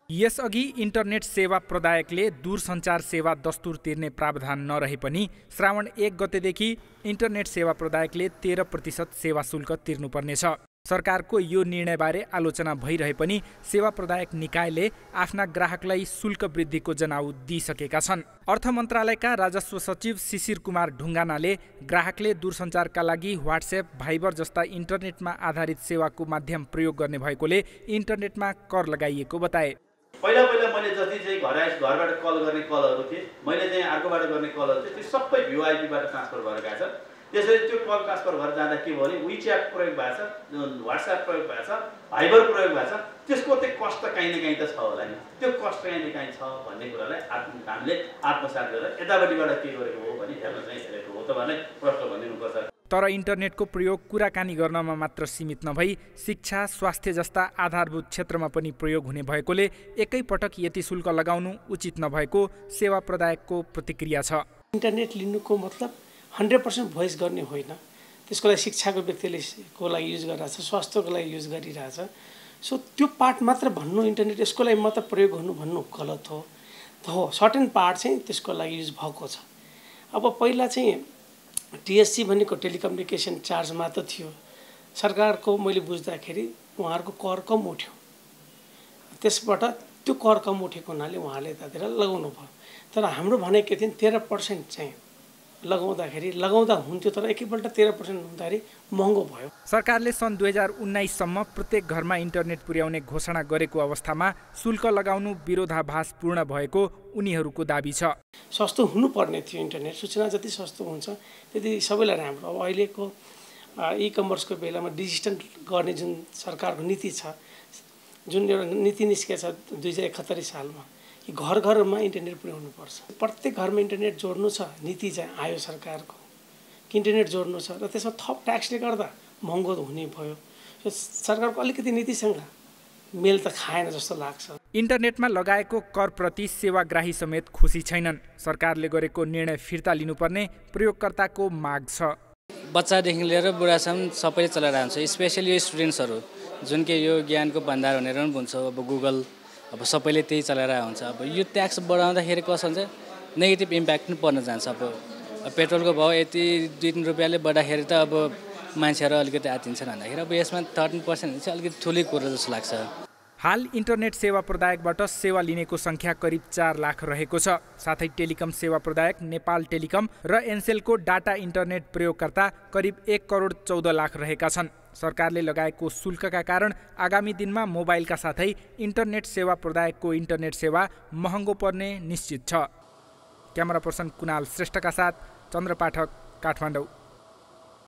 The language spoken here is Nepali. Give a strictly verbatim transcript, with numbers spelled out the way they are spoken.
यसअघि इन्टरनेट सेवा प्रदायकले दूरसञ्चार सेवा दस्तुर तिर्ने प्रावधान नरहे पनि श्रावण एक गतेदेखि इन्टरनेट सेवा प्रदायकले तेह्र प्रतिशत सेवा शुल्क तिर्नुपर्नेछ। सरकारको यो निर्णयबारे आलोचना भइरहे पनि सेवा प्रदायक निकायले आफ्ना ग्राहकलाई शुल्क वृद्धिको जनाउ दिइसकेका छन्। अर्थ मन्त्रालयका राजस्व सचिव शिशिर कुमार ढुङ्गानाले ग्राहकले दूरसञ्चारका लागि व्हाट्सएप, भाइबर जस्ता इन्टरनेटमा आधारित सेवाको माध्यम प्रयोग गर्ने भएकोले इन्टरनेटमा कर लगाइएको बताए। पहिला पहिला मैले जति चाहिँ घर आइस घरबाट कल गर्ने कलहरू थिए, मैले चाहिँ अर्कोबाट गर्ने कलहरू थिए, त्यो सबै भ्युआइपीबाट ट्रान्सफर भएर गएको छ। त्यसरी त्यो कल ट्रान्सफर भएर जाँदा के भयो भने विच्याट प्रयोग भएको छ, व्हाट्सएप प्रयोग भएको छ, भाइबर प्रयोग भएको छ, त्यसको चाहिँ कस्ट त काहीँ न काहीँ त छ होला नि। त्यो कस्ट काहीँ न काहीँ छ भन्ने कुरालाई आत्म हामीले आत्मसात गरेर यतापट्टिबाट के गरेको हो भने हेर्न चाहिँ हेरेको हो त भने प्रश्न भनिदिनुपर्छ। तर इन्टरनेटको प्रयोग कुराकानी गर्नमा मात्र सीमित नभई शिक्षा, स्वास्थ्य जस्ता आधारभूत क्षेत्रमा पनि प्रयोग हुने भएकोले एकैपटक यति शुल्क लगाउनु उचित नभएको सेवा प्रदायकको प्रतिक्रिया छ। इन्टरनेट लिनुको मतलब हन्ड्रेड पर्सेन्ट भोइस गर्ने होइन। त्यसको लागि शिक्षाको व्यक्तिले को लागि युज गरिरहेछ, स्वास्थ्यको लागि युज गरिरहेछ। सो त्यो पार्ट मात्र भन्नु इन्टरनेट यसको लागि मात्र प्रयोग गर्नु भन्नु गलत हो। हो सर्टेन पार्ट चाहिँ त्यसको लागि युज भएको छ। अब पहिला चाहिँ टिएससी भनेको टेलिकम्युनिकेसन चार्जमा त थियो। सरकारको मैले बुझ्दाखेरि उहाँहरूको कर कम उठ्यो, त्यसबाट त्यो कर कम उठेको हुनाले उहाँले यतातिर लगाउनु भयो। तर हाम्रो भनाइ के थियो, तेह्र पर्सेन्ट चाहिँ लगाउँदाखेरि लगाउँदा हुन्थ्यो, तर एकैपल्ट तेह्र पर्सेन्ट हुँदाखेरि महँगो भयो। सरकारले सन् दुई हजार उन्नाइससम्म प्रत्येक घरमा इन्टरनेट पुर्याउने घोषणा गरेको अवस्थामा शुल्क लगाउनु विरोधाभासपूर्ण भएको उनीहरूको दाबी छ। सस्तो हुनुपर्ने थियो इन्टरनेट, सूचना जति सस्तो हुन्छ त्यति सबैलाई राम्रो। अब अहिलेको इ कमर्सको बेलामा डिजिटल गर्ने जुन सरकारको नीति छ, जुन एउटा नीति निस्केछ दुई हजार एकहत्तरी सालमा कि घर घरमा इन्टरनेट पुर्याउनु पर्छ, प्रत्येक घरमा इन्टरनेट जोड्नु छ, नीति चाहिँ आयो सरकारको कि इन्टरनेट जोड्नु छ, र त्यसमा थप ट्याक्सले गर्दा महँगो हुने भयो। सरकारको अलिकति नीतिसँग मेल त खाएन जस्तो लाग्छ। इन्टरनेटमा लगाएको करप्रति सेवाग्राही समेत खुसी छैनन्। सरकारले गरेको निर्णय फिर्ता लिनुपर्ने प्रयोगकर्ताको माग छ। बच्चादेखि लिएर बुढासम्म सबैले चलाइरहन्छ, स्पेसली यो स्टुडेन्ट्सहरू जुन कि यो ज्ञानको भण्डार भनेर पनि भन्छ। अब गुगल अब सबैले त्यही चलाइरहेको हुन्छ। अब यो ट्याक्स बढाउँदाखेरि कसो हुन्छ, नेगेटिभ इम्प्याक्ट पनि पर्न जान्छ। अब पेट्रोलको भाउ यति दुई तिन रुपियाँले बढ्दाखेरि त अब मान्छेहरू अलिकति आतिन्छन् भन्दाखेरि अब यसमा थर्टिन पर्सेन्ट चाहिँ अलिकति ठुलै कुरो जस्तो लाग्छ। हाल इन्टरनेट सेवा प्रदायकबाट सेवा लिनेको सङ्ख्या करिब चार लाख रहेको छ। साथै टेलिकम सेवा प्रदायक नेपाल टेलिकम र एनसेलको डाटा इन्टरनेट प्रयोगकर्ता करिब एक करोड चौध लाख रहेका छन्। सरकारले लगाएको शुल्कका कारण आगामी दिनमा मोबाइलका साथै इन्टरनेट सेवा प्रदायकको इन्टरनेट सेवा महँगो पर्ने निश्चित छ। क्यामेरा पर्सन कुणाल श्रेष्ठका साथ चन्द्र पाठक, काठमाडौँ।